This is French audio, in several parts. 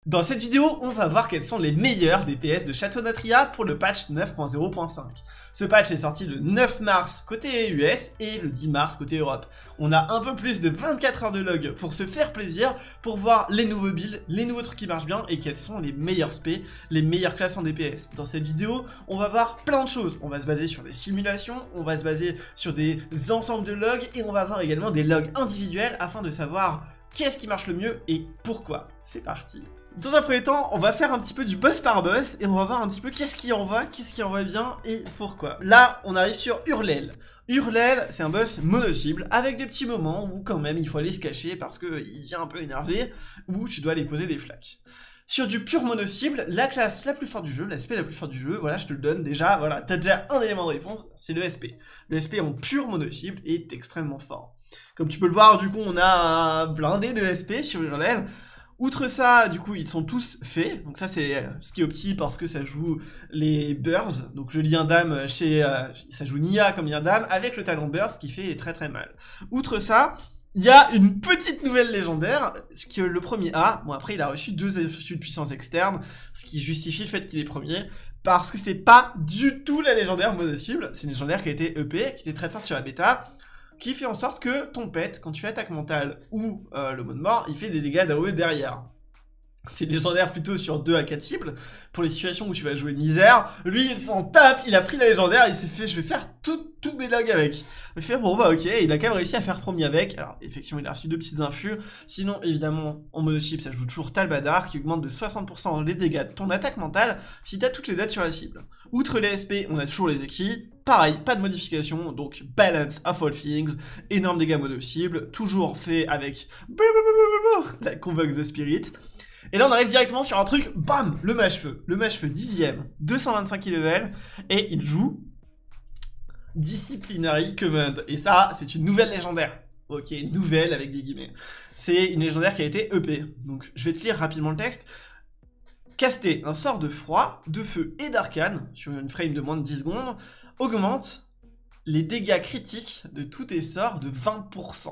Dans cette vidéo, on va voir quels sont les meilleurs DPS de Château Natria pour le patch 9.0.5. Ce patch est sorti le 9 mars côté US et le 10 mars côté Europe. On a un peu plus de 24 heures de log pour se faire plaisir, pour voir les nouveaux builds, les nouveaux trucs qui marchent bien et quels sont les meilleurs spés, les meilleures classes en DPS. Dans cette vidéo, on va voir plein de choses. On va se baser sur des simulations, on va se baser sur des ensembles de logs et on va voir également des logs individuels afin de savoir qu'est-ce qui marche le mieux et pourquoi. C'est parti. Dans un premier temps, on va faire un petit peu du boss par boss et on va voir un petit peu qu'est-ce qui en va bien et pourquoi. Là, on arrive sur Hurlel. Hurlel, c'est un boss mono-cible avec des petits moments où quand même il faut aller se cacher parce qu'il vient un peu énervé, où tu dois aller poser des flaques. Sur du pur mono-cible, la classe la plus forte du jeu, la SP la plus forte du jeu, voilà, je te le donne déjà, voilà, t'as déjà un élément de réponse, c'est le SP. Le SP en pur mono-cible est extrêmement fort. Comme tu peux le voir, du coup, on a un blindé de SP sur Hurlel. Outre ça, du coup, ils sont tous faits. Donc ça, c'est ce qui est opti parce que ça joue les bursts. Donc le lien d'âme chez... ça joue Nia comme lien d'âme avec le talent burst qui fait très très mal. Outre ça, il y a une petite nouvelle légendaire, ce que le premier a. Bon, après, il a reçu 2 effets de puissance externe, ce qui justifie le fait qu'il est premier. Parce que c'est pas du tout la légendaire mono-cible. C'est une légendaire qui a été EP, qui était très forte sur la bêta, qui fait en sorte que ton pet, quand tu fais attaque mentale ou le mode mort, il fait des dégâts d'AOE derrière. C'est légendaire plutôt sur 2 à 4 cibles, pour les situations où tu vas jouer misère. Lui, il s'en tape, il a pris la légendaire, il s'est fait, je vais faire tous mes logs avec. Il fait, bon bah ok, il a quand même réussi à faire premier avec. Alors, effectivement, il a reçu 2 petites infus. Sinon, évidemment, en mono-cible, ça joue toujours Talbadar, qui augmente de 60% les dégâts de ton attaque mentale, si t'as toutes les dates sur la cible. Outre les SP, on a toujours les équipes. Pareil, pas de modification, donc Balance of All Things, énorme dégâts mono-cible, toujours fait avec la Convox the Spirit. Et là on arrive directement sur un truc, bam, le mage-feu. Le mage-feu 10ème, 225 level, et il joue Disciplinary Command. Et ça, c'est une nouvelle légendaire. Ok, nouvelle avec des guillemets. C'est une légendaire qui a été EP. Donc je vais te lire rapidement le texte. Caster un sort de froid, de feu et d'arcane, sur une frame de moins de 10 secondes, augmente les dégâts critiques de tous tes sorts de 20%.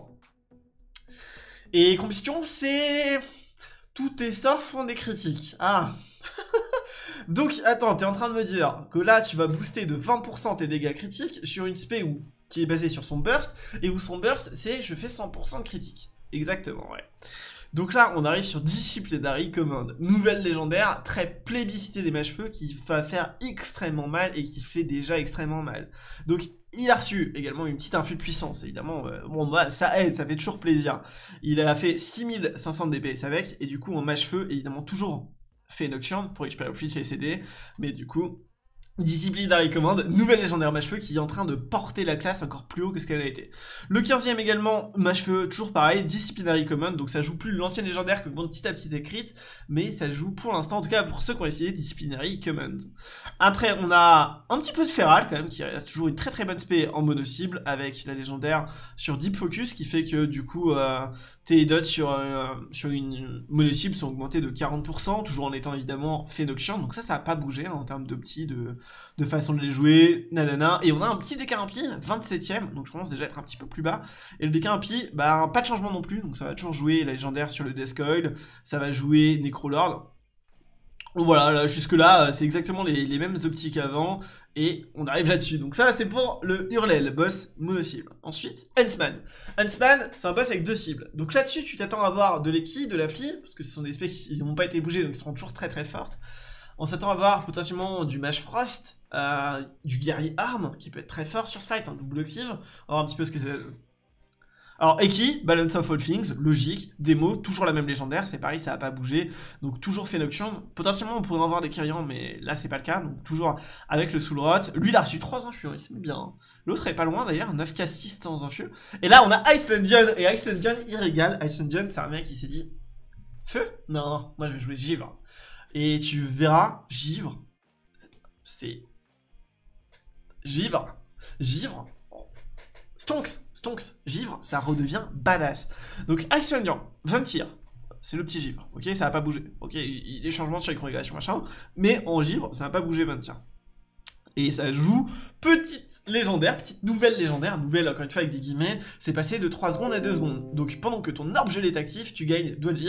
Et combustion, c'est... tous tes sorts font des critiques. Ah. Donc, attends, t'es en train de me dire que là, tu vas booster de 20% tes dégâts critiques sur une spé qui est basée sur son burst, et où son burst, c'est je fais 100% de critiques. Exactement, ouais. Donc là, on arrive sur Disciplinary Command, nouvelle légendaire, très plébiscitée des mages-feu, qui va faire extrêmement mal et qui fait déjà extrêmement mal. Donc, il a reçu également une petite infus de puissance, évidemment, bon, bah, ça aide, ça fait toujours plaisir. Il a fait 6500 DPS avec, et du coup, en mage-feu, évidemment, toujours fait Nocturne pour récupérer plus vite les CD, mais du coup... Disciplinary Command, nouvelle légendaire mage-feu qui est en train de porter la classe encore plus haut que ce qu'elle a été. Le 15ème également, mage-feu, toujours pareil, Disciplinary Command, donc ça joue plus l'ancienne légendaire que bon, petit à petit écrite, mais ça joue pour l'instant, en tout cas pour ceux qui ont essayé Disciplinary Command. Après, on a un petit peu de Feral quand même, qui reste toujours une très très bonne spé en mono-cible, avec la légendaire sur Deep Focus, qui fait que du coup, tes dots sur une mono-cible sont augmentés de 40%, toujours en étant évidemment fait Nocturne, donc ça n'a pas bougé hein, en termes d'opti, de façon de les jouer, nanana, et on a un petit DK impie, 27ème, donc je pense déjà être un petit peu plus bas, et le DK impie, bah pas de changement non plus, donc ça va toujours jouer la légendaire sur le Death Coil, ça va jouer Necrolord, donc voilà, là, jusque là, c'est exactement les mêmes optiques qu'avant, et on arrive là-dessus, donc ça c'est pour le Hurlel, boss mono-cible. Ensuite, Huntsman. Huntsman, c'est un boss avec 2 cibles, donc là-dessus tu t'attends à avoir de l'Eki, de la Flie, parce que ce sont des specs qui n'ont pas été bougés, donc ils seront toujours très très fortes. On s'attend à voir potentiellement du Mage Frost, du Guerrier Arme, qui peut être très fort sur ce fight, en double cleave. On va voir un petit peu ce que c'est. Alors, Eki, Balance of All Things, logique, démo, toujours la même légendaire, c'est pareil, ça n'a pas bougé. Donc, toujours fait Nocturne. Potentiellement, on pourrait en voir des Kyrians, mais là, c'est pas le cas. Donc, toujours avec le Soul Rot. Lui, il a reçu 3 infus, il se met bien. L'autre est pas loin d'ailleurs, 9k 6 temps infus. Et là, on a Icelandian, et Icelandian, il régale. Icelandian, c'est un mec qui s'est dit feu? Non, moi, je vais jouer Givre. Et tu verras, Givre, c'est... Givre, Stonks, Givre, ça redevient badass. Donc, Icelandian, 20 tirs, c'est le petit Givre, ok, ça va pas bouger. Ok, les changements sur les congrégations, machin, mais en Givre, ça va pas bouger 20 tirs. Et ça joue petite légendaire, petite nouvelle légendaire, nouvelle encore une fois avec des guillemets, c'est passé de 3 secondes à 2 secondes. Donc pendant que ton orbe gelé est actif, tu gagnes doigt de givre,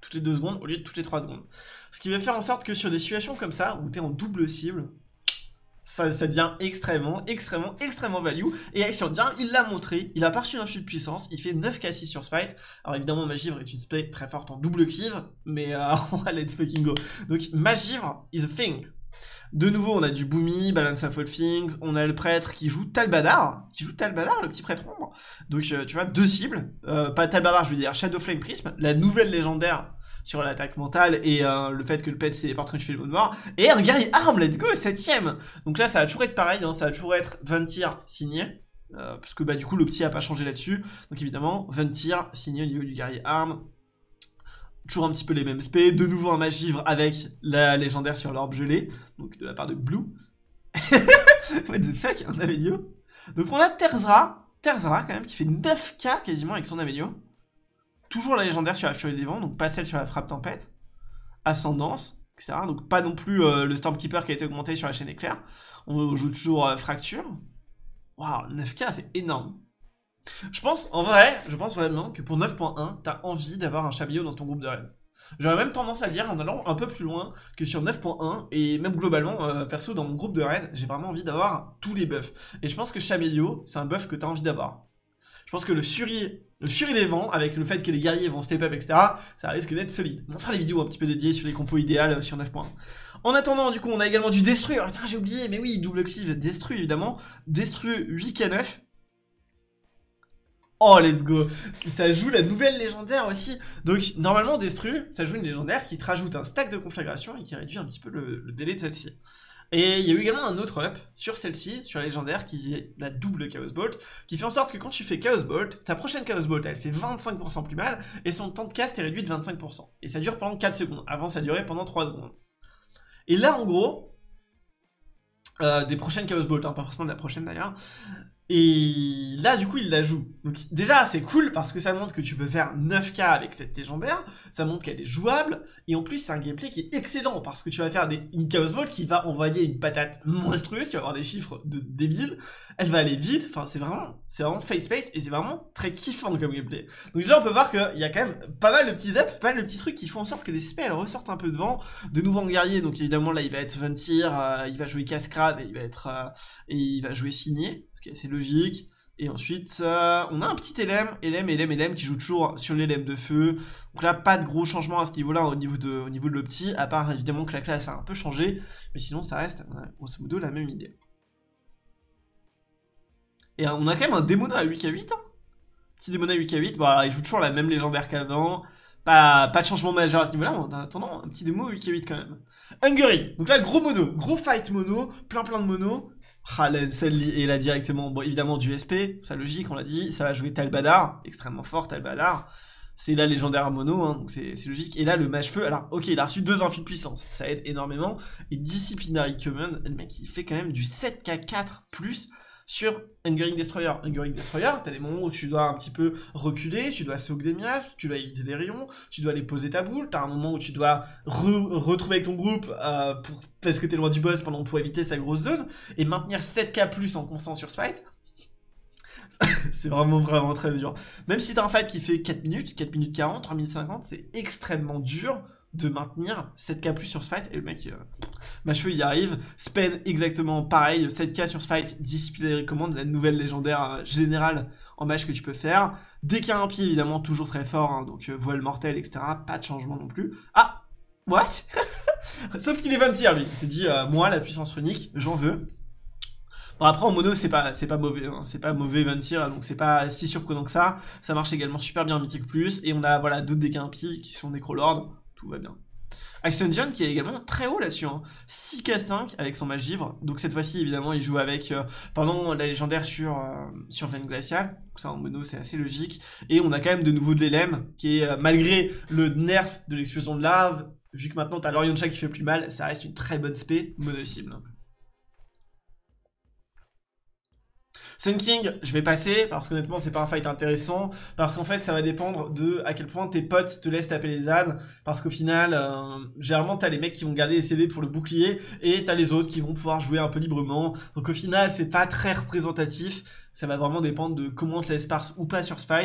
toutes les 2 secondes au lieu de toutes les 3 secondes. Ce qui va faire en sorte que sur des situations comme ça, où tu es en double cible, ça devient extrêmement value. Et Action Indian, il l'a montré, il a pas reçu d'infus de puissance, il fait 9k6 sur ce fight. Alors évidemment, Magivre est une spé très forte en double cleave, mais let's fucking go. Donc Magivre is a thing. De nouveau, on a du Boomy, Balance of All Things, on a le prêtre qui joue Talbadar, le petit prêtre ombre. Donc tu vois, 2 cibles, pas Talbadar, je veux dire Shadow Flame Prism, la nouvelle légendaire sur l'attaque mentale et le fait que le pet se téléporte quand tu fais le mode noir. Et un guerrier arme, let's go, 7ème. Donc là, ça va toujours être pareil, hein, ça va toujours être 20 tirs signés. Parce que bah, du coup, l'opti a pas changé là-dessus. Donc évidemment, 20 tirs signés au niveau du guerrier arme. Toujours un petit peu les mêmes spés. De nouveau un Magivre avec la légendaire sur l'orbe gelée. Donc de la part de Blue. What the fuck, un Amelio. Donc on a Terzra quand même, qui fait 9k quasiment avec son Amelio. Toujours la légendaire sur la Furie des Vents, donc pas celle sur la Frappe Tempête. Ascendance, etc. Donc pas non plus le Stormkeeper qui a été augmenté sur la chaîne éclair. On joue toujours Fracture. Waouh, 9k, c'est énorme. Je pense vraiment que pour 9.1, t'as envie d'avoir un Chaméléon dans ton groupe de raid. J'aurais même tendance à dire, en allant un peu plus loin, que sur 9.1, et même globalement, perso, dans mon groupe de raid, j'ai vraiment envie d'avoir tous les buffs. Et je pense que Chaméléon, c'est un buff que t'as envie d'avoir. Je pense que le Furie des Vents, avec le fait que les guerriers vont step up, etc., ça risque d'être solide. On va faire les vidéos un petit peu dédiées sur les compos idéales sur 9.1. En attendant, du coup, on a également du Destru. Alors, j'ai oublié, mais oui, double cleave, Destru, évidemment. Destru 8k9. Oh, let's go. Ça joue la nouvelle légendaire aussi. Donc, normalement, Destru, ça joue une légendaire qui te rajoute un stack de conflagration et qui réduit un petit peu le délai de celle-ci. Et il y a eu également un autre up sur celle-ci, sur la légendaire, qui est la double Chaos Bolt, qui fait en sorte que quand tu fais Chaos Bolt, ta prochaine Chaos Bolt, elle fait 25% plus mal, et son temps de cast est réduit de 25%. Et ça dure pendant 4 secondes. Avant, ça durait pendant 3 secondes. Et là, en gros, des prochaines Chaos Bolt, hein, pas forcément de la prochaine d'ailleurs. Et là, du coup, il la joue. Donc déjà, c'est cool parce que ça montre que tu peux faire 9k avec cette légendaire. Ça montre qu'elle est jouable. Et en plus, c'est un gameplay qui est excellent parce que tu vas faire une Chaos Ball qui va envoyer une patate monstrueuse. Tu vas avoir des chiffres de débiles. Elle va aller vite. Enfin, c'est vraiment face-space et c'est vraiment très kiffant comme gameplay. Donc déjà, on peut voir qu'il y a quand même pas mal de petits ups, pas mal de petits trucs qui font en sorte que les spells ressortent un peu devant. De nouveau en guerrier. Donc évidemment, là, il va être Ventir. Il va jouer Cascade et il va jouer Signé. Ce qui est assez logique. Et ensuite, on a un petit LM qui joue toujours sur les LM de feu. Donc là, pas de gros changements à ce niveau-là au niveau de l'opti, à part évidemment que la classe a un peu changé. Mais sinon, ça reste grosso modo la même idée. Et on a quand même un démono à 8k8. Hein. Petit démono à 8k8. Bon, alors, il joue toujours la même légendaire qu'avant. Pas de changement majeur à ce niveau-là. En attendant, un petit démo 8k8 quand même. Hungary. Donc là, gros mono. Gros fight mono. Plein de mono. Et là directement, bon évidemment du SP, ça logique, on l'a dit, ça va jouer Talbadar, extrêmement fort Talbadar, c'est la légendaire mono, hein, donc c'est logique, et là le mage feu, alors ok il a reçu 2 infus de puissance, ça aide énormément, et Disciplinary Command, le mec il fait quand même du 7k4+, sur Hungering Destroyer. Hungering Destroyer, t'as des moments où tu dois un petit peu reculer, tu dois soak des miafs, tu dois éviter des rayons, tu dois aller poser ta boule, t'as un moment où tu dois retrouver avec ton groupe parce que t'es loin du boss pour éviter sa grosse zone, et maintenir 7k+ en constant sur ce fight. C'est vraiment très dur. Même si t'as un fight qui fait 4 minutes 40, 3 minutes 50, c'est extrêmement dur de maintenir 7k+ sur ce fight, et le mec, Machefeu y arrive, Spen exactement pareil, 7k sur ce fight, Disciplinary Command, la nouvelle légendaire générale en match que tu peux faire, DK1 évidemment toujours très fort, hein, donc voile mortelle, etc., pas de changement non plus. Ah, what? Sauf qu'il est 20 tiers lui, il s'est dit, moi la puissance runique, j'en veux. Bon après en mono c'est pas mauvais, hein. C'est pas mauvais 20 tirs, donc c'est pas si surprenant que ça marche également super bien en Mythic Plus, et on a voilà d'autres DK1 qui sont Necrolord, tout va bien. Action John qui est également très haut là-dessus, hein. 6k5 avec son Magivre, donc cette fois-ci évidemment il joue avec pardon, la légendaire sur Veine Glaciale, donc ça en mono c'est assez logique, et on a quand même de nouveau de l'LM qui est malgré le nerf de l'explosion de lave, vu que maintenant t'as l'Orioncha qui fait plus mal, ça reste une très bonne spé mono cible. Sun King, je vais passer, parce qu'honnêtement c'est pas un fight intéressant, parce qu'en fait ça va dépendre de à quel point tes potes te laissent taper les ZAD, parce qu'au final, généralement t'as les mecs qui vont garder les CD pour le bouclier, et t'as les autres qui vont pouvoir jouer un peu librement, donc au final c'est pas très représentatif, ça va vraiment dépendre de comment on te laisse parse ou pas sur ce fight.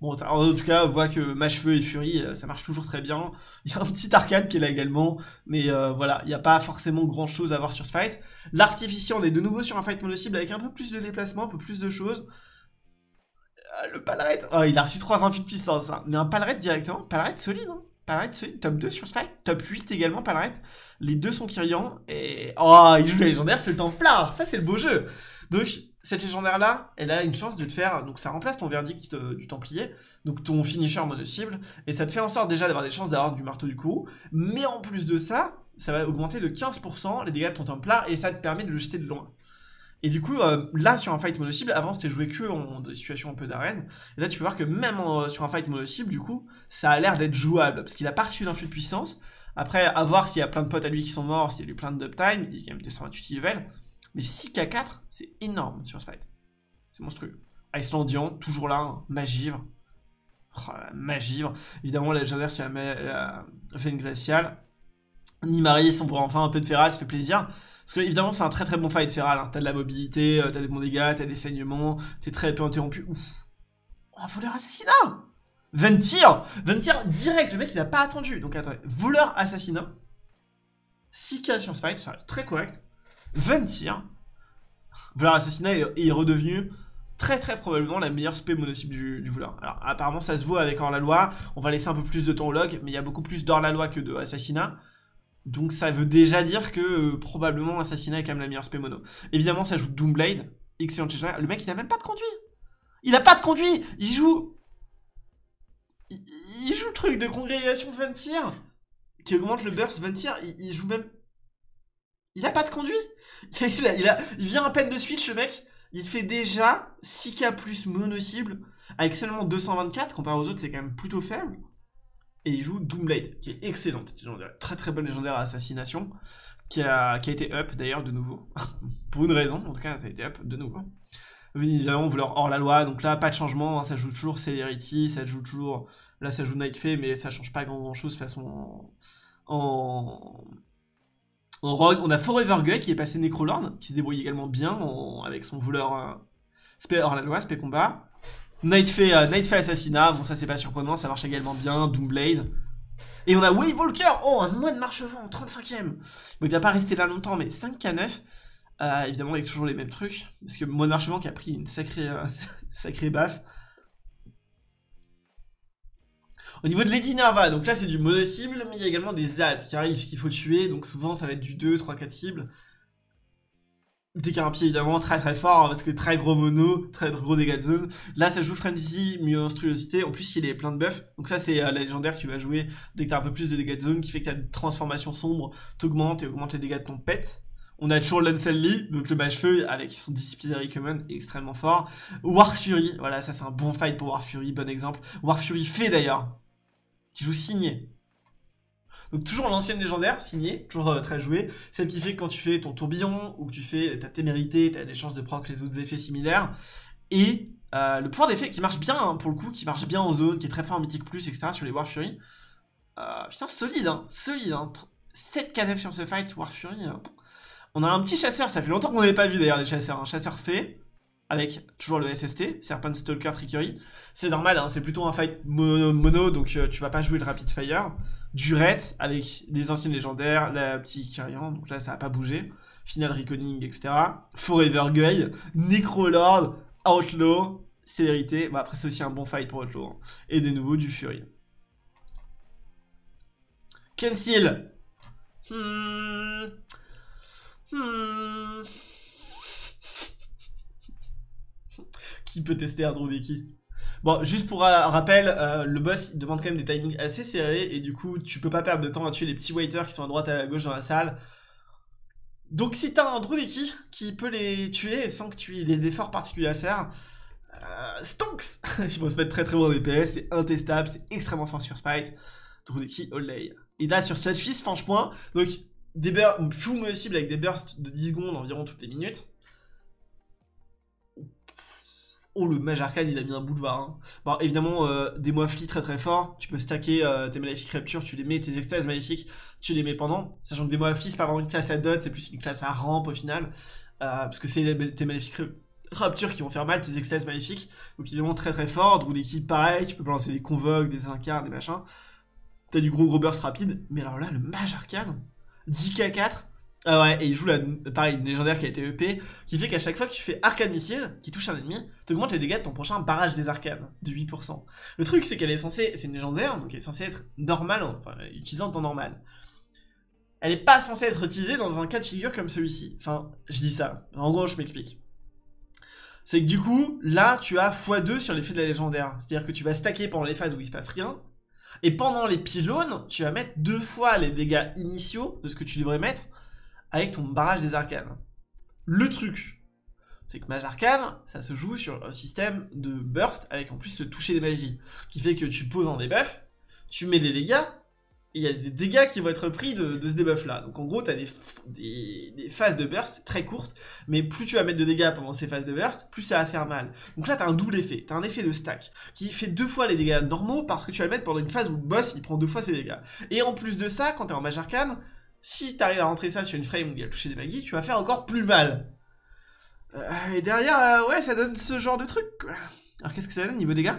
Bon, en tout cas, on voit que Mâche-Feu et Fury, ça marche toujours très bien. Il y a un petit arcade qui est là également, mais voilà, il n'y a pas forcément grand-chose à voir sur ce fight. L'artificier, on est de nouveau sur un fight mono-cible avec un peu plus de déplacement, un peu plus de choses. Le Palret, oh, il a reçu 3 infusions de puissance, hein. Mais un Palret directement, Palret solide, hein. Palret solide, top 2 sur ce fight, top 8 également, Palret. Les deux sont Kyrian, et... Oh, il joue la légendaire sur le temps plat, ça c'est le beau jeu. Donc, cette légendaire-là, elle a une chance de te faire... Donc, ça remplace ton verdict du Templier, donc ton finisher mono-cible, et ça te fait en sorte déjà d'avoir des chances d'avoir du marteau du courroux, mais en plus de ça, ça va augmenter de 15% les dégâts de ton temps plat, et ça te permet de le jeter de loin. Et du coup, là, sur un fight mono-cible, avant, c'était joué que dans des situations un peu d'arène. Et là, tu peux voir que même sur un fight mono-cible, du coup, ça a l'air d'être jouable. Parce qu'il a pas reçu d'influx de puissance. Après, à voir s'il y a plein de potes à lui qui sont morts, s'il y a eu plein de uptime. Il est quand même 228 level. Mais 6k4, c'est énorme sur ce fight. C'est monstrueux. Icelandian, toujours là, hein. Magivre. Oh, Magivre. Évidemment, la légendaire sur la veine glaciale. Nimaris, on pourrait enfin un peu de Feral, ça fait plaisir. Parce que évidemment c'est un très très bon fight Feral, hein. T'as de la mobilité, t'as des bons dégâts, t'as des saignements, t'es très peu interrompu. Ouf. Oh, un voleur assassinat. Ventir direct, le mec il a pas attendu. Donc attendez, voleur assassinat. 6k sur ce fight, ça reste très correct. Ventir. Voleur assassinat est redevenu très très probablement la meilleure spé mono-cible du voleur. Alors apparemment ça se voit avec hors-la-loi, on va laisser un peu plus de temps au log, mais il y a beaucoup plus d'hors-la-loi que de assassinat. Donc ça veut déjà dire que probablement Assassinat est quand même la meilleure spé mono. Évidemment ça joue Doomblade, excellent légendaire. Le mec il a même pas de conduit. Il a pas de conduit. Il joue le truc de congrégation Ventir qui augmente le burst Ventir. Il joue même... Il a pas de conduit. Il vient à peine de switch le mec. Il fait déjà 6k plus mono-cible avec seulement 224. Comparé aux autres c'est quand même plutôt faible. Et il joue Doomblade, qui est excellente, très très bonne légendaire à assassination, qui a été up d'ailleurs de nouveau, pour une raison, en tout cas ça a été up de nouveau. Évidemment, voleur hors la loi, donc là pas de changement, hein, ça joue toujours Celerity, ça joue toujours, là ça joue Nightfay, mais ça change pas grand chose de toute façon en rogue. On a Forever Guy qui est passé Necrolord, qui se débrouille également bien avec son voleur spé hors la loi, spé combat. Nightfay Assassinat, bon ça c'est pas surprenant, ça marche également bien, Doomblade. Et on a Wave Walker, oh un moine marche-vent, 35ème. Bon il va pas rester là longtemps, mais 5k9. Évidemment avec toujours les mêmes trucs, parce que moine marche-vent qui a pris une sacrée baffe. Au niveau de Lady Nerva, donc là c'est du mono-cible, mais il y a également des ZAD qui arrivent, qu'il faut tuer, donc souvent ça va être du 2, 3, 4 cibles. Décarapier évidemment très très fort, hein, parce que très gros mono, très gros dégâts de zone. Là ça joue Frenzy, monstruosité, en plus il est plein de buffs. Donc ça c'est la légendaire que tu vas jouer dès que t'as un peu plus de dégâts de zone, qui fait que ta transformation sombre t'augmente et augmente les dégâts de ton pet. On a toujours Lancelli, donc le mage-feu avec son Disciplinary Command extrêmement fort. War Fury, voilà ça c'est un bon fight pour War Fury, bon exemple. War Fury fait d'ailleurs, qui joue signé. Donc toujours l'ancienne légendaire, signée, toujours très jouée, celle qui fait que quand tu fais ton tourbillon, ou que tu fais ta témérité, tu as des chances de proc les autres effets similaires, et le pouvoir d'effet qui marche bien, hein, pour le coup, qui marche bien en zone, qui est très fort en Mythic Plus, etc. sur les War Fury. Putain, solide, hein, 7k9 sur ce fight, War Fury. On a un petit chasseur, ça fait longtemps qu'on n'avait pas vu d'ailleurs des chasseurs, un chasseur fait, avec toujours le SST, Serpent Stalker Trickery. C'est normal, hein, c'est plutôt un fight mono, donc tu vas pas jouer le Rapid Fire. Durette, avec les anciennes légendaires, la petite Kyrian, donc là ça va pas bouger. Final Reckoning, etc. Forever Guy, Necrolord, Outlaw, Célérité. Bah, après c'est aussi un bon fight pour Outlaw. Hein. Et de nouveau du Fury. Kensil. Qui peut tester un Drudeki? Bon, juste pour rappel, le boss il demande quand même des timings assez serrés et du coup tu peux pas perdre de temps à tuer les petits waiters qui sont à droite et à gauche dans la salle. Donc si t'as un Drudeki qui peut les tuer sans que tu aies des efforts particuliers à faire, Stonks. Ils vont se mettre très très bon en DPS, c'est intestable, c'est extrêmement fort sur Spite. Drudeki Olay. Et là sur Sludgefist, franchement, donc des bursts full mono-cible avec des bursts de 10 secondes environ toutes les minutes. Oh, le mage arcane il a mis un boulevard. Hein. Bon, évidemment, des Moafli très très forts. Tu peux stacker tes maléfiques Rapture, tu les mets, tes extases maléfiques, tu les mets pendant. Sachant que des Moafli c'est pas vraiment une classe à dot, c'est plus une classe à rampe au final. Parce que c'est tes maléfiques Raptures qui vont faire mal, tes extases maléfiques. Donc évidemment très très fort. Drou d'équipe pareil, tu peux balancer des convoques, des incarnes, des machins. T'as du gros burst rapide. Mais alors là, le mage arcane, 10k4. Ah ouais, et il joue pareil, une légendaire qui a été EP, qui fait qu'à chaque fois que tu fais arcane missile, qui touche un ennemi, t'augmentes les dégâts de ton prochain barrage des arcanes, de 8%. Le truc, c'est qu'elle est censée, c'est une légendaire, donc elle est censée être normale, enfin, utilisée en temps normal. Elle est pas censée être utilisée dans un cas de figure comme celui-ci. Enfin, je dis ça. En gros, je m'explique. C'est que du coup, là, tu as x2 sur l'effet de la légendaire. C'est-à-dire que tu vas stacker pendant les phases où il se passe rien, et pendant les pylônes, tu vas mettre 2 fois les dégâts initiaux de ce que tu devrais mettre avec ton barrage des arcanes. Le truc, c'est que Mage Arcane, ça se joue sur un système de burst avec en plus le toucher des magies, qui fait que tu poses un debuff, tu mets des dégâts, et il y a des dégâts qui vont être pris de ce debuff là. Donc en gros, tu as des phases de burst très courtes, mais plus tu vas mettre de dégâts pendant ces phases de burst, plus ça va faire mal. Donc là, tu as un double effet, tu as un effet de stack, qui fait 2 fois les dégâts normaux, parce que tu vas le mettre pendant une phase où le boss, il prend 2 fois ses dégâts. Et en plus de ça, quand tu es en Mage Arcane, si tu arrives à rentrer ça sur une frame où il y a le toucher des magies, tu vas faire encore plus mal. Et derrière, ouais, ça donne ce genre de truc, quoi. Alors qu'est-ce que ça donne niveau dégâts?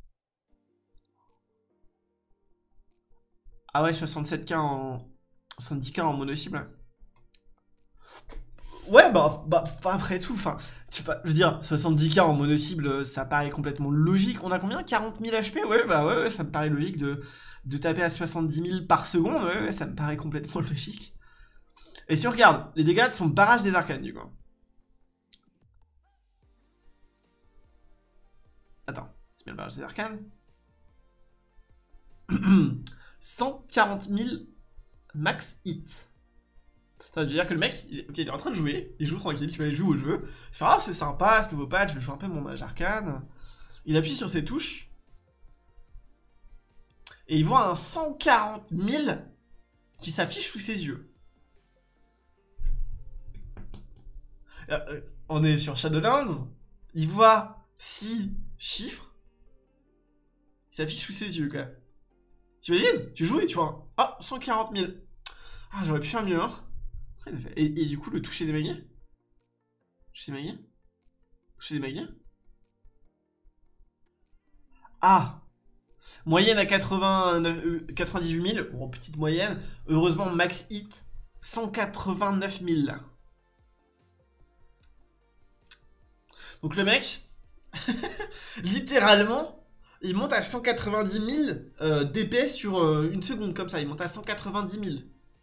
Ah ouais, 67k en... 70k en mono-cible. Ouais, bah après tout, enfin, je veux dire, 70k en mono-cible, ça paraît complètement logique. On a combien? 40 000 HP? Ouais, bah ouais, ça me paraît logique de taper à 70 000 par seconde, ouais, ça me paraît complètement logique. Et si on regarde, les dégâts de son barrage des arcanes, du coup. Attends, c'est bien le barrage des arcanes. 140 000 max hit. Ça veut dire que le mec, il est en train de jouer, il joue tranquille, tu vois, il joue au jeu. Il se fait, ah, c'est sympa, ce nouveau patch, je vais jouer un peu mon mage arcane. Il appuie sur ses touches. Et il voit un 140 000 qui s'affiche sous ses yeux. On est sur Shadowlands, il voit 6 chiffres qui s'affichent sous ses yeux, quoi. T'imagines? Tu joues et tu vois, ah, 140 000. Ah, j'aurais pu faire mieux, hein. Et du coup, le toucher des magies? Toucher des magies? Toucher des magies? Ah! Moyenne à 98 000, bon, petite moyenne. Heureusement, max hit, 189 000. Donc le mec, littéralement, il monte à 190 000 DPS sur une seconde, comme ça. Il monte à 190 000.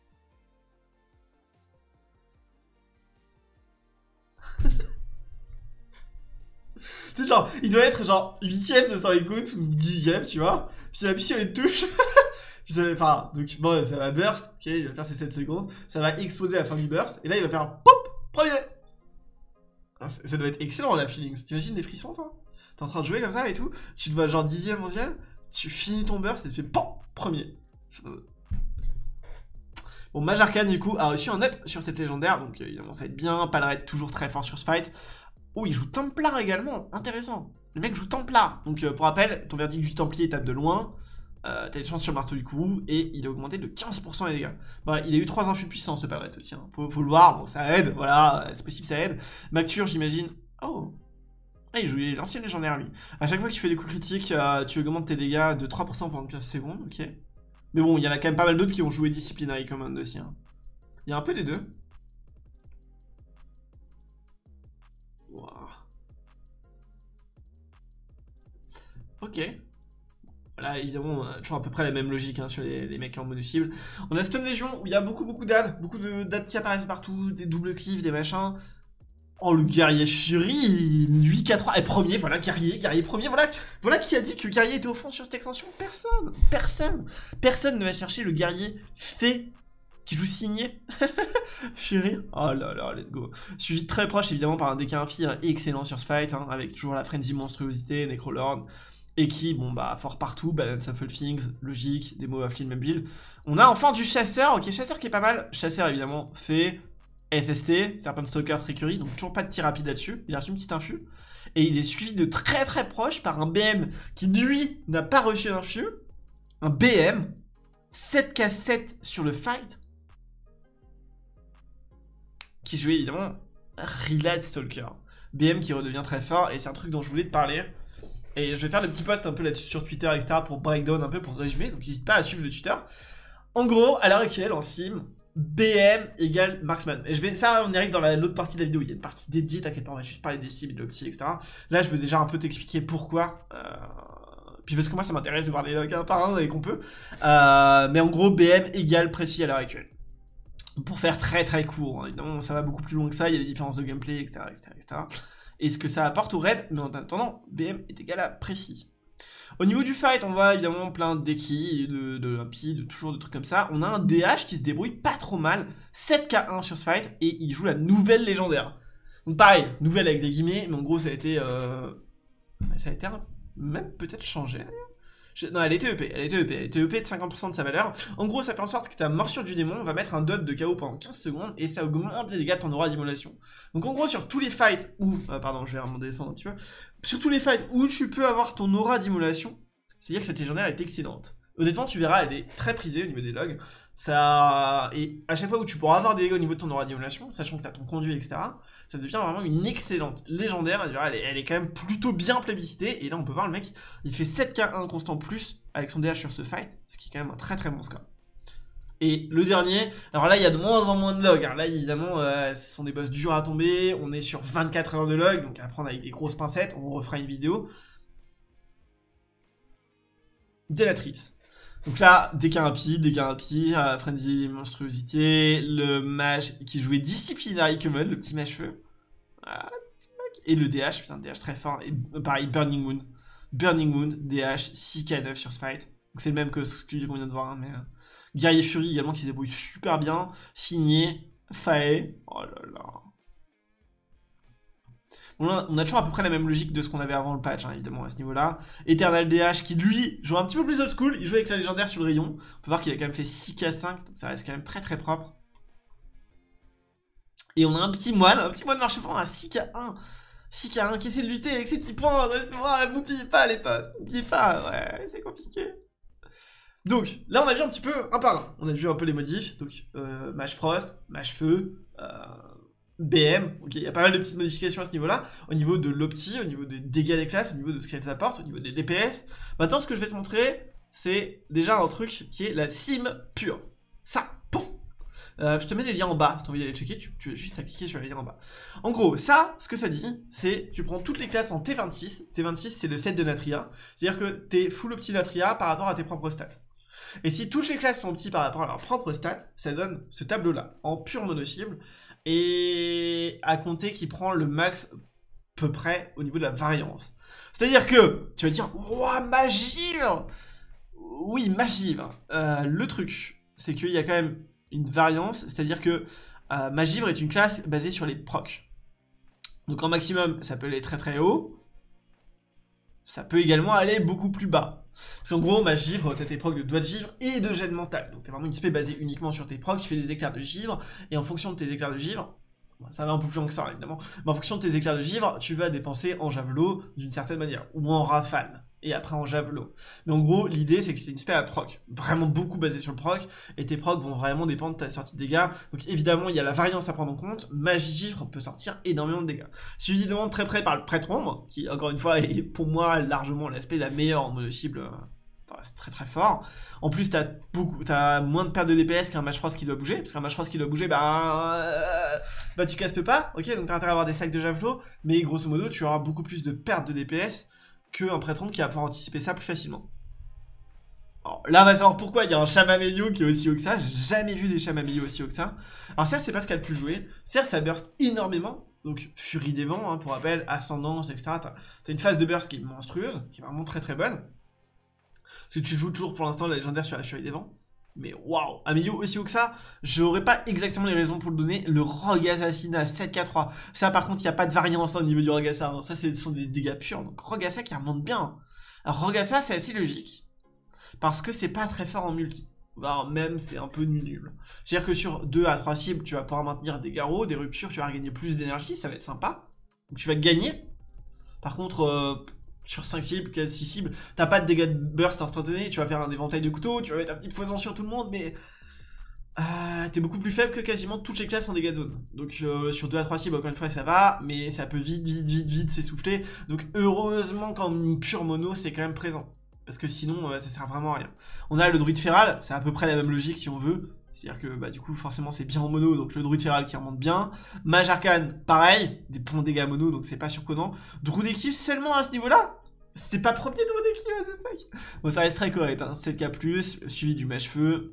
Tu sais, genre, il doit être genre 8ème de son écoute ou 10ème, tu vois. Puis il appuie sur une touche. Puis ça va, enfin, donc bon, ça va burst. Ok, il va faire ses 7 secondes. Ça va exploser à la fin du burst. Et là, il va faire un pop, premier. Ah, ça doit être excellent la feeling. T'imagines les frissons, toi? T'es en train de jouer comme ça et tout. Tu te vois genre 10ème, 11ème. Tu finis ton burst et tu fais pop, premier. Bon, Mage Arcane, du coup, a reçu un up sur cette légendaire. Donc évidemment, ça va être bien. Palred toujours très fort sur ce fight. Oh, il joue Templar également, intéressant. Le mec joue Templar. Donc pour rappel, ton verdict du Templier tape de loin. T'as une chance sur le marteau du coup. Et il est augmenté de 15% les dégâts. Bah, il a eu 3 infus de puissance, ce Palred aussi. Hein. Faut le voir, bon, ça aide, voilà, c'est possible, ça aide. Macture, j'imagine. Oh. Ah, il joue l'ancien légendaire, lui. À chaque fois que tu fais des coups critiques, tu augmentes tes dégâts de 3% pendant 15 secondes, ok. Mais bon, il y en a quand même pas mal d'autres qui ont joué Disciplinary Command aussi. Hein. Il y a un peu des deux. Wow. Ok. Voilà, évidemment, toujours à peu près la même logique hein, sur les mecs en mono-cible. On a Stone Légion où il y a beaucoup d'adds, beaucoup de d'adds qui apparaissent partout, des doubles cliffs, des machins. Oh, le guerrier Fury, 8K3, et premier, voilà, guerrier premier, voilà qui a dit que guerrier était au fond sur cette extension. Personne ne va chercher le guerrier fait qui joue signé. Fury, oh là là, let's go. Suivi de très proche évidemment par un DK Impie excellent sur ce fight, hein, avec toujours la frenzy monstruosité, Necrolord, et qui, bon bah, fort partout, balance Shuffle Things, logique, démo affli de même build. On a enfin du chasseur, ok, chasseur qui est pas mal. Chasseur évidemment fait SST, Serpent Stalker Trickery, donc toujours pas de tir rapide là-dessus. Il a reçu une petite infu. Et il est suivi de très proche par un BM qui, lui, n'a pas reçu d'infu. Un BM, 7k7 sur le fight. Qui jouait évidemment Relad Stalker. BM qui redevient très fort, et c'est un truc dont je voulais te parler. Et je vais faire des petits posts un peu là-dessus sur Twitter, etc. pour breakdown un peu, pour résumer, donc n'hésite pas à suivre le Twitter. En gros, à l'heure actuelle, en sim, BM égale Marksman. Et ça, on y arrive dans l'autre partie de la vidéo. Il y a une partie dédiée, t'inquiète pas, on va juste parler des cibles, de l'opti, etc. Là, je veux déjà un peu t'expliquer pourquoi. Puis parce que moi, ça m'intéresse de voir les logs un par un et qu'on peut. Mais en gros, BM égale précis à l'heure actuelle. Pour faire très très court, hein. Évidemment, ça va beaucoup plus loin que ça. Il y a des différences de gameplay, etc. Et ce que ça apporte au raid, mais en attendant, BM est égal à précis. Au niveau du fight, on voit évidemment plein de dekis, de impi, de toujours de trucs comme ça. On a un DH qui se débrouille pas trop mal, 7k1 sur ce fight, et il joue la nouvelle légendaire. Donc pareil, nouvelle avec des guillemets, mais en gros ça a été même peut-être changé. Non, elle était EP, elle était EP de 50% de sa valeur. En gros, ça fait en sorte que ta morsure du démon va mettre un dot de KO pendant 15 secondes et ça augmente les dégâts de ton aura d'immolation. Donc en gros, sur tous les fights où... pardon, je vais vraiment descendre un petit peu. Sur tous les fights où tu peux avoir ton aura d'immolation, c'est-à-dire que cette légendaire est excellente. Honnêtement, tu verras, elle est très prisée au niveau des logs. Et à chaque fois où tu pourras avoir des dégâts au niveau de ton aura d'immolation, sachant que tu as ton conduit, etc., ça devient vraiment une excellente légendaire. Elle est quand même plutôt bien plébiscitée. Et là, on peut voir le mec, il fait 7k1 constant plus avec son DH sur ce fight, ce qui est quand même un très très bon score. Et le dernier, alors là, il y a de moins en moins de logs. Là, évidemment, ce sont des boss durs à tomber. On est sur 24 heures de log, donc à prendre avec des grosses pincettes. On refera une vidéo. Delatrius. Donc là, DK1P, Frenzy Monstruosité, le mage qui jouait Disciplinary Common, le petit mage-feu. Voilà, et le DH, putain, DH très fort. Et pareil, Burning Wound. Burning Wound, DH, 6k9 sur ce fight. Donc c'est le même que ce qu'on vient de voir, hein, mais... Guerrier Fury également qui se débrouille super bien. Signé, Fae. Oh là là. On a toujours à peu près la même logique de ce qu'on avait avant le patch, hein, évidemment, à ce niveau-là. Eternal DH, qui lui joue un petit peu plus old school, il joue avec la légendaire sur le rayon. On peut voir qu'il a quand même fait 6k5, donc ça reste quand même très très propre. Et on a un petit moine marche-fond à 6k1. 6k1 qui essaie de lutter avec ses petits points. N'oubliez pas les potes, n'oubliez pas, ouais, c'est compliqué. Donc, là on a vu un petit peu un par un. On a vu un peu les modifs, donc Mage Frost, Mage Feu, BM, ok, il y a pas mal de petites modifications à ce niveau-là, au niveau de l'opti, au niveau des dégâts des classes, au niveau de ce qu'elles apportent, au niveau des DPS. Maintenant, ce que je vais te montrer, c'est déjà un truc qui est la sim pure. Ça, pouf. Je te mets les liens en bas, si tu as envie d'aller checker, tu as juste à cliquer sur les liens en bas. En gros, ça, ce que ça dit, c'est tu prends toutes les classes en T26, T26 c'est le set de Natria, c'est-à-dire que t'es full opti Natria par rapport à tes propres stats. Et si toutes les classes sont opti par rapport à leurs propres stats, ça donne ce tableau-là, en pure mono-cible, et à compter qui prend le max peu près au niveau de la variance. C'est-à-dire que, tu vas dire, ouah, Magivre! Oui, Magivre. Le truc, c'est qu'il y a quand même une variance, c'est-à-dire que Magivre est une classe basée sur les procs. Donc en maximum, ça peut aller très très haut, ça peut également aller beaucoup plus bas. Parce qu'en gros, Mage Givre, t'as tes procs de doigt de givre et de gêne mental. Donc t'es vraiment une spé basée uniquement sur tes procs, qui fait des éclairs de givre, et en fonction de tes éclairs de givre, ça va un peu plus loin que ça évidemment, mais en fonction de tes éclairs de givre, tu vas dépenser en javelot d'une certaine manière, ou en rafale, et après en javelot. Mais en gros, l'idée c'est que c'est une spé à proc, vraiment beaucoup basée sur le proc, et tes procs vont vraiment dépendre de ta sortie de dégâts. Donc évidemment, il y a la variance à prendre en compte, Magie Givre peut sortir énormément de dégâts. Suivi évidemment très près par le Prêtre Ombre, qui encore une fois est pour moi largement l'aspect la meilleure en mono cible. C'est très très fort. En plus, t'as moins de pertes de DPS qu'un Mage Frost qui doit bouger. Parce qu'un Mage Frost qui doit bouger, bah tu castes pas. Ok, donc t'as intérêt à avoir des stacks de javelot. Mais grosso modo, tu auras beaucoup plus de pertes de DPS qu'un Prêtre Ombre qui va pouvoir anticiper ça plus facilement. Alors, là, on va savoir pourquoi il y a un Chamamélio qui est aussi haut que ça. J'ai jamais vu des Chamamélio aussi haut que ça. Alors, certes, c'est pas ce qu'il y a le plus joué. Certes, ça burst énormément. Donc, Furie des Vents, hein, pour rappel, Ascendance, etc. T'as une phase de burst qui est monstrueuse, qui est vraiment très très bonne. Parce que tu joues toujours pour l'instant la légendaire sur la Furie des Vents. Mais waouh, Amélio aussi haut que ça, j'aurais pas exactement les raisons pour le donner. Le Rogue Assassinat 7k3. Ça par contre, il n'y a pas de variance au niveau du Rogue Assassin. Ça, ce sont des dégâts purs. Donc Rogue Assassin qui remonte bien. Alors Rogue Assassin, c'est assez logique. Parce que c'est pas très fort en multi. Voire même, c'est un peu nul. C'est-à-dire que sur 2 à 3 cibles, tu vas pouvoir maintenir des garrots, des ruptures, tu vas gagner plus d'énergie, ça va être sympa. Donc tu vas gagner. Par contre... sur 5 cibles, 6 cibles, t'as pas de dégâts de burst instantané, tu vas faire un éventail de couteaux, tu vas mettre un petit poison sur tout le monde, mais... t'es beaucoup plus faible que quasiment toutes les classes en dégâts de zone. Donc sur 2 à 3 cibles, encore une fois, ça va, mais ça peut vite s'essouffler. Donc heureusement qu'en pure mono, c'est quand même présent. Parce que sinon, ça sert vraiment à rien. On a le druide féral, c'est à peu près la même logique si on veut. C'est-à-dire que bah, du coup, forcément, c'est bien en mono, donc le druide féral qui remonte bien. Mage arcane, pareil, des bons dégâts mono, donc c'est pas surprenant. Druide d'équipe seulement à ce niveau-là. C'est pas premier druide d'équipe, what the fuck. Bon, ça reste très correct, hein. 7k+, suivi du mage-feu.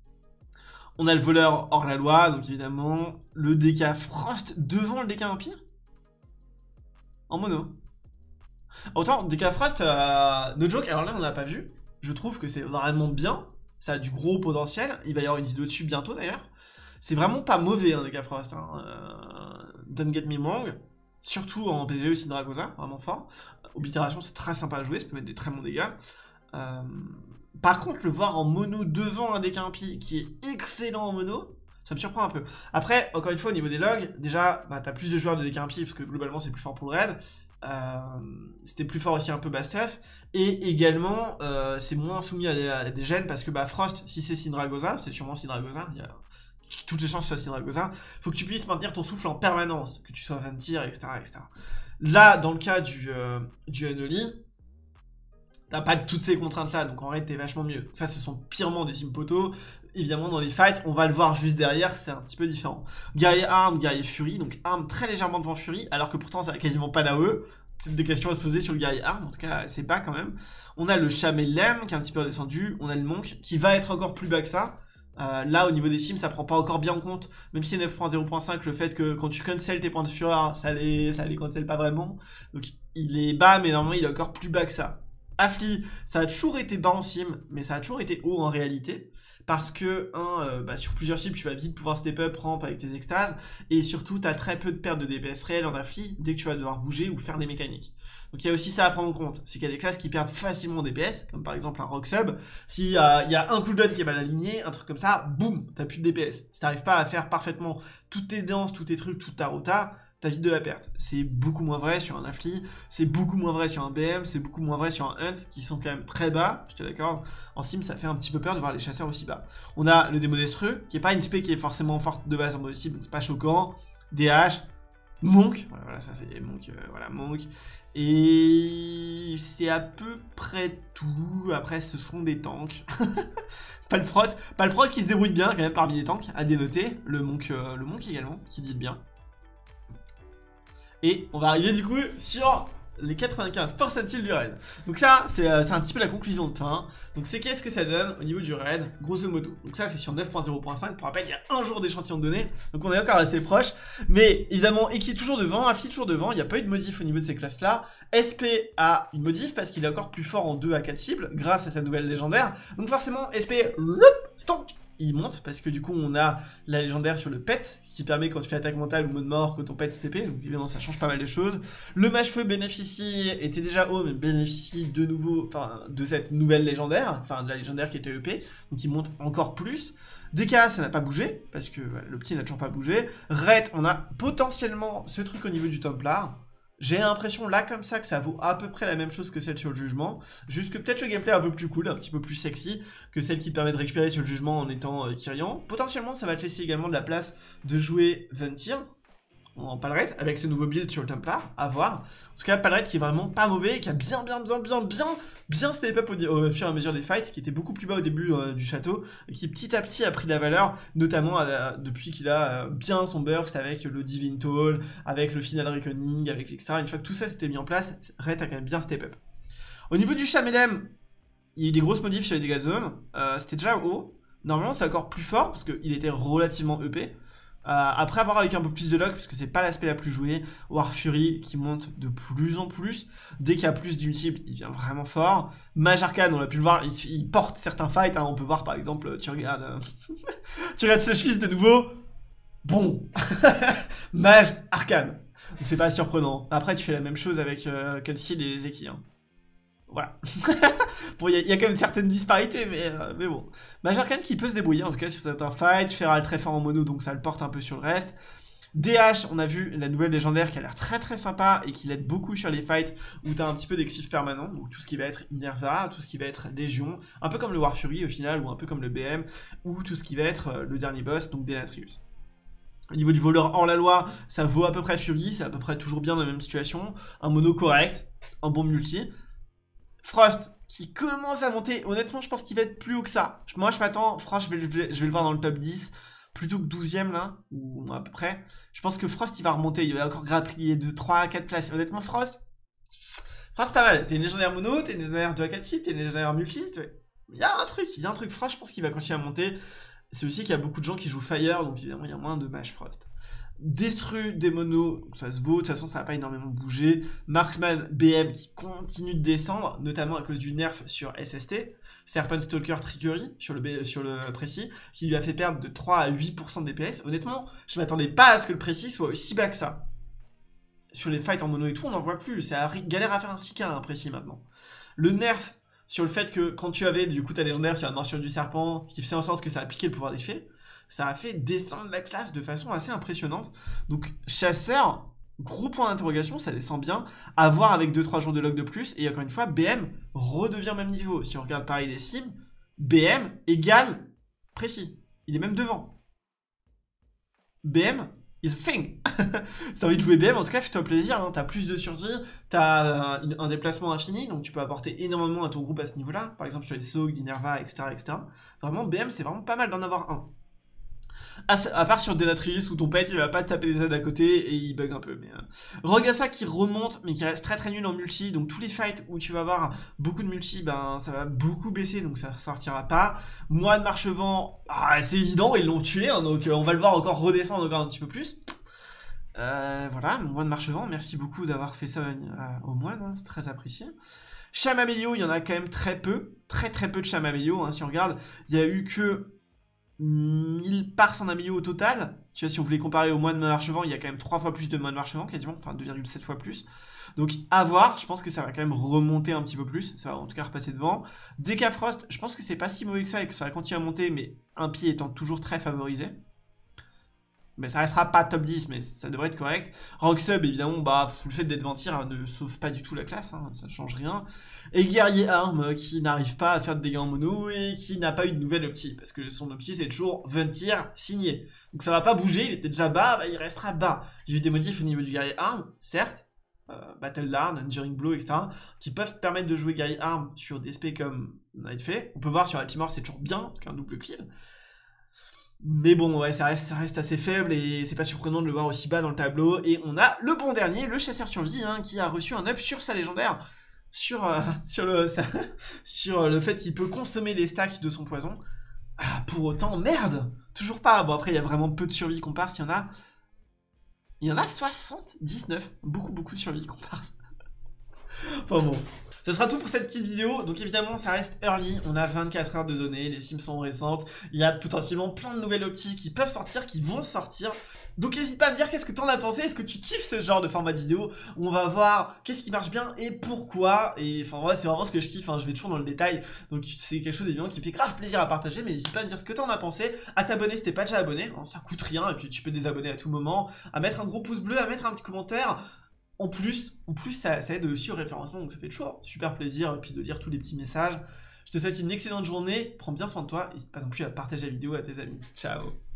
On a le voleur hors la loi, donc évidemment. Le DK Frost devant le DK Empire. En mono. Autant, DK Frost, no joke, alors là on l'a pas vu. Je trouve que c'est vraiment bien. Ça a du gros potentiel. Il va y avoir une vidéo dessus bientôt d'ailleurs. C'est vraiment pas mauvais, hein, DK Frost. Hein. Don't get me wrong. Surtout en PvE Syndragosa, vraiment fort. Oblitération, c'est très sympa à jouer, ça peut mettre des très bons dégâts. Par contre, le voir en mono devant un DK Impie qui est excellent en mono, ça me surprend un peu. Après, encore une fois, au niveau des logs, déjà, bah, t'as plus de joueurs de DK Impie parce que globalement, c'est plus fort pour le raid. C'était plus fort aussi un peu bas stuff. Et également, c'est moins soumis à des gènes parce que bah, Frost, si c'est Syndragosa, c'est sûrement Syndragosa, il y a toutes les chances que ce soit Syndragosa, faut que tu puisses maintenir ton souffle en permanence, que tu sois 20 tirs, etc., etc. Là, dans le cas du Unholy, t'as pas toutes ces contraintes-là, donc en vrai, t'es vachement mieux. Ça, ce sont purement des simpotos. Évidemment, dans les fights, on va le voir juste derrière, c'est un petit peu différent. Guerrier arme, guerrier furie, donc arme très légèrement devant furie, alors que pourtant, ça a quasiment pas d'AOE. Peut-être des questions à se poser sur le guerrier arme, en tout cas, c'est pas quand même. On a le Chamelem, qui est un petit peu redescendu. On a le Monk, qui va être encore plus bas que ça. Là, au niveau des sims, ça prend pas encore bien en compte, même si c'est 9.0.5, le fait que quand tu cancel tes points de fureur, ça les cancel pas vraiment. Donc, il est bas, mais normalement, il est encore plus bas que ça. Affli, ça a toujours été bas en sim, mais ça a toujours été haut en réalité. Parce que, sur plusieurs cibles, tu vas vite pouvoir step up, ramp avec tes extases. Et surtout, tu as très peu de pertes de DPS réelles en affli dès que tu vas devoir bouger ou faire des mécaniques. Donc il y a aussi ça à prendre en compte. C'est qu'il y a des classes qui perdent facilement en DPS, comme par exemple un Rock Sub. S'il y a un cooldown qui est mal aligné, un truc comme ça, boum, t'as plus de DPS. Si t'arrives pas à faire parfaitement toutes tes danses, tous tes trucs, toute ta rota, t'as vite de la perte. C'est beaucoup moins vrai sur un Affli, c'est beaucoup moins vrai sur un BM, c'est beaucoup moins vrai sur un Hunt, qui sont quand même très bas, je te d'accord. En sim, ça fait un petit peu peur de voir les chasseurs aussi bas. On a le Démonestreux, qui est pas une spé qui est forcément forte de base en mode cible, donc c'est pas choquant. DH, Monk, voilà, ça c'est Monk, Monk. Et c'est à peu près tout. Après, ce sont des tanks. Palprot qui se débrouille bien quand même parmi les tanks, à dénoter. Le Monk également, qui dit bien. Et on va arriver du coup sur les 95 percentiles du raid. Donc ça, c'est un petit peu la conclusion de fin. Donc c'est qu'est-ce que ça donne au niveau du raid, grosso modo. Donc ça, c'est sur 9.0.5. Pour rappel, il y a un jour d'échantillon de données. Donc on est encore assez proche. Mais évidemment, et qui est toujours devant, Affli toujours devant. Il n'y a pas eu de modif au niveau de ces classes-là. SP a une modif parce qu'il est encore plus fort en 2 à 4 cibles grâce à sa nouvelle légendaire. Donc forcément, SP, stonk, il monte parce que du coup on a la légendaire sur le pet qui permet quand tu fais attaque mentale ou mode mort que ton pet STP, donc évidemment ça change pas mal de choses. Le mage feu bénéficie, était déjà haut mais bénéficie de nouveau, enfin de cette nouvelle légendaire, enfin de la légendaire qui était EP, donc il monte encore plus. DK ça n'a pas bougé parce que le petit n'a toujours pas bougé. Ret on a potentiellement ce truc au niveau du Templar. J'ai l'impression là comme ça que ça vaut à peu près la même chose que celle sur le jugement, juste que peut-être le gameplay est un peu plus cool, un petit peu plus sexy que celle qui te permet de récupérer sur le jugement en étant Kyrian. Potentiellement ça va te laisser également de la place de jouer Ventir en Palrette avec ce nouveau build sur le Templar, à voir. En tout cas Palrette qui est vraiment pas mauvais, qui a bien step up au fur et à mesure des fights, qui était beaucoup plus bas au début du château, et qui petit à petit a pris de la valeur, notamment depuis qu'il a bien son burst avec le Divine Toll, avec le Final Reckoning, avec etc. Une fois que tout ça s'était mis en place, Ret a quand même bien step up. Au niveau du Chamelem, il y a eu des grosses modifs sur les dégâts de zone, c'était déjà haut. Normalement c'est encore plus fort parce qu'il était relativement EP. Après avoir avec un peu plus de luck, parce que c'est pas l'aspect la plus jouée, War Fury qui monte de plus en plus. Dès qu'il y a plus d'une cible, il devient vraiment fort. Mage Arcane, on a pu le voir, il porte certains fights. Hein, on peut voir par exemple, tu regardes Slush Fist de nouveau. Bon, Mage Arcane. Donc c'est pas surprenant. Après, tu fais la même chose avec Kunsteel et les Eki. Hein. Voilà. Bon, il y a quand même une certaine disparité, mais bon. Mage Arcane qui peut se débrouiller, en tout cas, sur certains fights. Feral très fort en mono, donc ça le porte un peu sur le reste. DH, on a vu la nouvelle légendaire qui a l'air très très sympa et qui l'aide beaucoup sur les fights où t'as un petit peu des cliffs permanents, donc tout ce qui va être Inerva, tout ce qui va être Légion, un peu comme le War Fury au final, ou un peu comme le BM, ou tout ce qui va être le dernier boss, donc Denatrius. Au niveau du voleur hors la loi, ça vaut à peu près Fury, c'est à peu près toujours bien dans la même situation, un mono correct, un bon multi. Frost, qui commence à monter, honnêtement je pense qu'il va être plus haut que ça. Moi je m'attends, Frost je vais le voir dans le top 10, plutôt que 12ème là, ou à peu près. Je pense que Frost il va remonter, il va encore grappiller de 3 à 4 places. Honnêtement Frost pas mal. T'es une légendaire mono, t'es une légendaire 2 à 4 types, t'es une légendaire multi. Il y a un truc, Frost je pense qu'il va continuer à monter. C'est aussi qu'il y a beaucoup de gens qui jouent Fire, donc évidemment il y a moins de match Frost. Destru des monos, ça se vaut, de toute façon ça va pas énormément bouger. Marksman BM qui continue de descendre, notamment à cause du nerf sur SST. Serpent Stalker Trickery sur le précis, qui lui a fait perdre de 3 à 8% de DPS. Honnêtement, je m'attendais pas à ce que le précis soit aussi bas que ça. Sur les fights en mono et tout, on n'en voit plus. C'est galère à faire un 6K un précis maintenant. Le nerf sur le fait que quand tu avais du coup ta légendaire sur la morsure du serpent, qui faisait en sorte que ça a piqué le pouvoir des fées, ça a fait descendre la classe de façon assez impressionnante. Donc chasseur, gros point d'interrogation, ça descend bien. À voir avec 2-3 jours de log de plus. Et encore une fois, BM redevient au même niveau. Si on regarde pareil les sims, BM égale précis. Il est même devant. BM is a thing. Si t'as envie de jouer BM, en tout cas, fais-toi plaisir. Hein. T'as plus de survie, t'as un déplacement infini, donc tu peux apporter énormément à ton groupe à ce niveau-là. Par exemple, sur les Sogs, d'Inerva, etc., etc. Vraiment, BM, c'est vraiment pas mal d'en avoir un. À part sur Denatrius où ton pet il va pas te taper des aides à côté et il bug un peu. Mais Rogasa qui remonte mais qui reste très très nul en multi. Donc tous les fights où tu vas avoir beaucoup de multi, ben ça va beaucoup baisser donc ça sortira pas. Moine Marchevent, c'est évident, ils l'ont tué hein, donc on va le voir encore redescendre encore un petit peu plus. Voilà, Moine Marchevent, merci beaucoup d'avoir fait ça au moine, hein, c'est très apprécié. Chamamélio, il y en a quand même très peu de Chamamélio. Hein, si on regarde, il y a eu que 1000 parts en Amélio au total. Tu vois, si on voulait comparer au moine Marchevent, il y a quand même 3 fois plus de moine Marchevent, quasiment, enfin 2,7 fois plus. Donc à voir, je pense que ça va quand même remonter un petit peu plus, ça va en tout cas repasser devant. Decafrost, je pense que c'est pas si mauvais que ça et que ça va continuer à monter, mais un pied étant toujours très favorisé. Mais ça restera pas top 10, mais ça devrait être correct. Rocksub, évidemment, bah, le fait d'être ventir ne sauve pas du tout la classe, hein, ça ne change rien. Et Guerrier Arm, qui n'arrive pas à faire de dégâts en mono et qui n'a pas eu de nouvelle opti, parce que son opti c'est toujours ventir signé. Donc ça va pas bouger, il était déjà bas, bah, il restera bas. Il y a eu des modifs au niveau du Guerrier Arm, certes, Battle Lard, Enduring Blow, etc., qui peuvent permettre de jouer Guerrier Arm sur des spés comme Night fait. On peut voir sur Altimore, c'est toujours bien, parce qu'un double cleave. Mais bon, ouais, ça reste assez faible et c'est pas surprenant de le voir aussi bas dans le tableau. Et on a le bon dernier, le chasseur survie, hein, qui a reçu un up sur sa légendaire, sur le fait qu'il peut consommer les stacks de son poison. Pour autant, merde, toujours pas. Bon, après, il y a vraiment peu de survie qu'on passe, il y en a 79, beaucoup de survie qu'on passe. Enfin bon. Ça sera tout pour cette petite vidéo, donc évidemment ça reste early, on a 24 heures de données, les sims sont récentes, il y a potentiellement plein de nouvelles optiques qui peuvent sortir, qui vont sortir. Donc n'hésite pas à me dire qu'est-ce que t'en as pensé, est-ce que tu kiffes ce genre de format de vidéo où on va voir qu'est-ce qui marche bien et pourquoi, et enfin ouais, c'est vraiment ce que je kiffe, hein, je vais toujours dans le détail, donc c'est quelque chose évidemment qui me fait grave plaisir à partager, mais n'hésite pas à me dire ce que t'en as pensé, à t'abonner si t'es pas déjà abonné, hein, ça coûte rien, et puis tu peux désabonner à tout moment, à mettre un gros pouce bleu, à mettre un petit commentaire. En plus ça aide aussi au référencement, donc ça fait toujours super plaisir, et puis de lire tous les petits messages. Je te souhaite une excellente journée, prends bien soin de toi, n'hésite pas non plus à partager la vidéo à tes amis. Ciao.